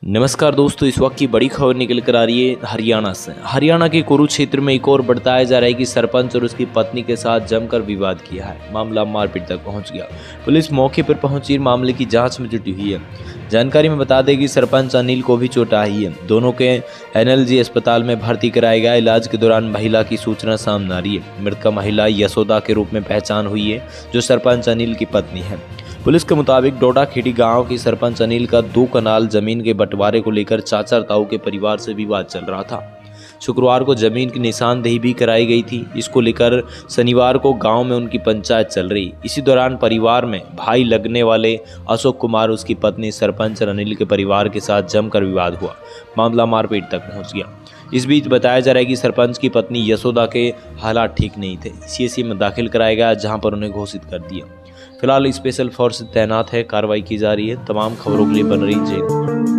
नमस्कार दोस्तों, इस वक्त की बड़ी खबर निकल कर आ रही है हरियाणा से। हरियाणा के कुरुक्षेत्र में एक और बताया जा रहा है कि सरपंच और उसकी पत्नी के साथ जमकर विवाद किया है। मामला मारपीट तक पहुंच गया। पुलिस मौके पर पहुंची मामले की जांच में जुटी हुई है। जानकारी में बता दें कि सरपंच अनिल को भी चोट आई है। दोनों के एनएलजी अस्पताल में भर्ती कराया गया। इलाज के दौरान महिला की सूचना सामने आ रही है। मृतका महिला यशोदा के रूप में पहचान हुई है, जो सरपंच अनिल की पत्नी है। पुलिस के मुताबिक डोडा खेड़ी गांव की सरपंच अनिल का 2 कनाल जमीन के बंटवारे को लेकर चाचा ताऊ के परिवार से विवाद चल रहा था। शुक्रवार को जमीन की निशानदेही भी कराई गई थी। इसको लेकर शनिवार को गांव में उनकी पंचायत चल रही। इसी दौरान परिवार में भाई लगने वाले अशोक कुमार, उसकी पत्नी सरपंच अनिल के परिवार के साथ जमकर विवाद हुआ। मामला मारपीट तक पहुंच गया। इस बीच बताया जा रहा है कि सरपंच की पत्नी यशोदा के हालात ठीक नहीं थे। सीएचसी में दाखिल कराया गया, जहां पर उन्हें घोषित कर दिया। फिलहाल स्पेशल फोर्स तैनात है, कार्रवाई की जा रही है। तमाम खबरों के लिए बन रही जेल।